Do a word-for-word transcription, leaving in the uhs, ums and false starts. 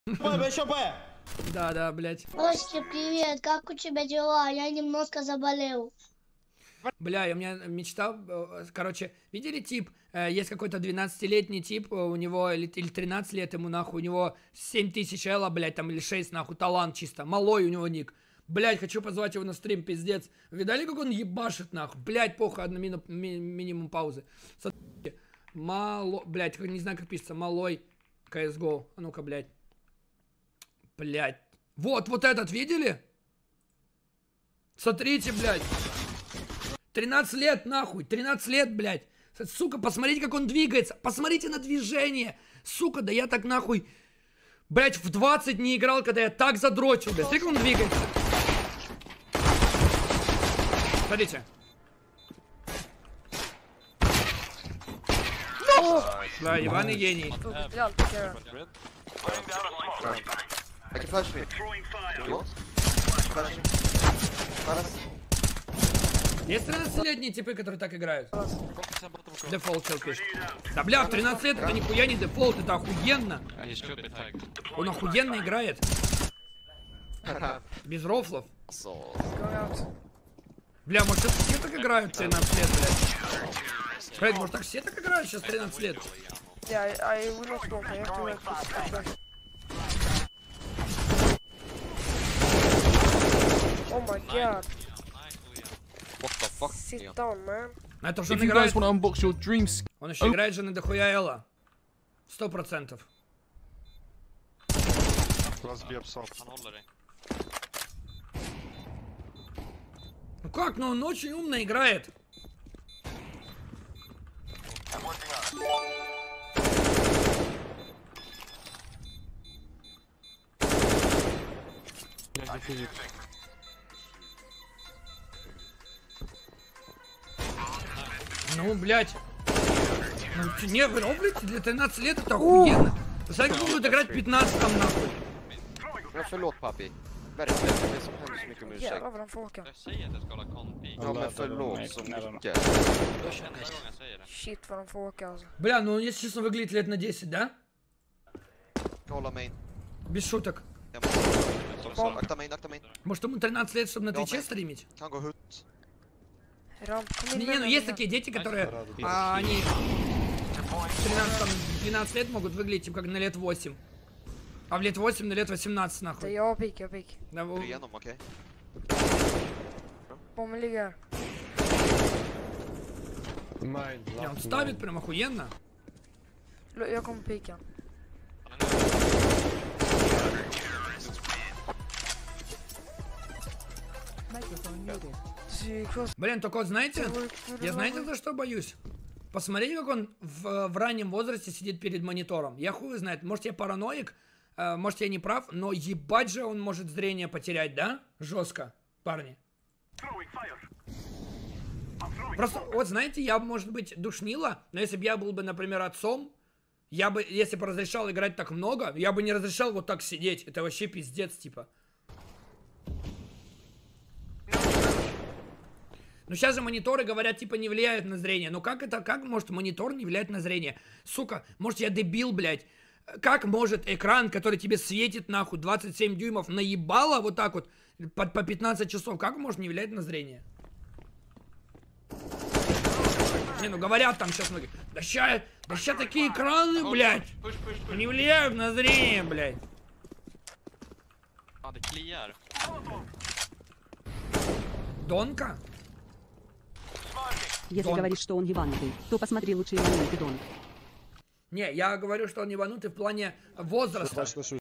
Еще Б. Да, да, блядь. Костя, привет, как у тебя дела? Я немножко заболел. Бля, у меня мечта, короче, видели тип, есть какой-то двенадцатилетний тип, у него, или тринадцать лет ему нахуй, у него семь тысяч элла, блядь, там, или шесть, нахуй, талант чисто, малой у него ник. Блядь, хочу позвать его на стрим, пиздец. Видали, как он ебашит, нахуй? Блядь, похуй, одна мину, ми, минимум паузы. Смотрите, мало, блядь, не знаю, как пишется, малой си эс го. А ну-ка, блядь. Блядь. Вот, вот этот, видели? Смотрите, блядь. тринадцать лет, нахуй, тринадцать лет, блядь. Сука, посмотрите, как он двигается. Посмотрите на движение. Сука, да я так, нахуй, блядь, в двадцать не играл, когда я так задрочил, блядь. Смотри, как он двигается. Смотрите. Да, ебаный гений. Есть тринадцатилетние типы, которые так играют? Дефолт чел пишет. Да бля, в тринадцать лет это нихуя не дефолт, это охуенно. Он охуенно играет. Без рофлов. Бля, может все так играют в тринадцать лет, блядь? Блядь, может так все так играют сейчас тринадцать лет? Oh my god. What the fuck? Sit down, man. Это же он If you играет. guys want to unbox your dreams, Он еще играет же на дохуя элла. Сто процентов. Ну как, ну он очень умно играет. Ну, блядь. Ну, не, вы роблите для тринадцати лет это охуенно. Представляете, как будут играть пятнадцать там, нахуй. Men förlåt pappi. Verkligen, det är som hemskt mycket om ursäkt. Jävlar vad de får åka. Jag säger att jag ska hålla kompi. Ja men förlåt så mycket. Jag känner varje gång jag säger det. Shit vad de får åka alltså. Бля, ну он, если честно, выглядит лет на десять, да? Hålla main. Без шуток. Jag måste. Akta main, akta main. Может, ему тринадцать лет, чтобы на Ja, Твиче men- стримить? Kan gå hut. Ramp, kom Не, in не, ну med есть mig. такие дети, которые, а, они тринадцать-двенадцать лет могут выглядеть, типа, как на лет восемь. А в лет восемь на лет восемнадцать, Det är нахуй. jag pik, jag pik. Да, вы- Dra igenom, okej? Bomben ligger. не, он ставит прям охуенно. Lo- Jag kommer pika. Psykos. Блин, только вот знаете, Ой, я знаете, за что боюсь? Посмотрите, как он в, в раннем возрасте сидит перед монитором. Я хуй знает, может я параноик, э, может я не прав, но ебать же он может зрение потерять, да? Жестко, парни. Просто, вот знаете, я, может быть, душнила, но если бы я был бы, например, отцом, я бы, если бы разрешал играть так много, я бы не разрешал вот так сидеть. Это вообще пиздец, типа. Ну сейчас же мониторы говорят, типа, не влияют на зрение. Ну как это, как может монитор не влиять на зрение? Сука, может я дебил, блядь. Как может экран, который тебе светит нахуй двадцать семь дюймов, наебало вот так вот по, по пятнадцать часов, как может не влиять на зрение? Не, ну говорят там сейчас многие, да ща, да ща такие экраны, блядь, не влияют на зрение, блядь. Ja, det kliar. Донка? Если Дон. говоришь, что он ебанутый, то посмотри лучше его Дон. Не, я говорю, что он ебанутый в плане возраста.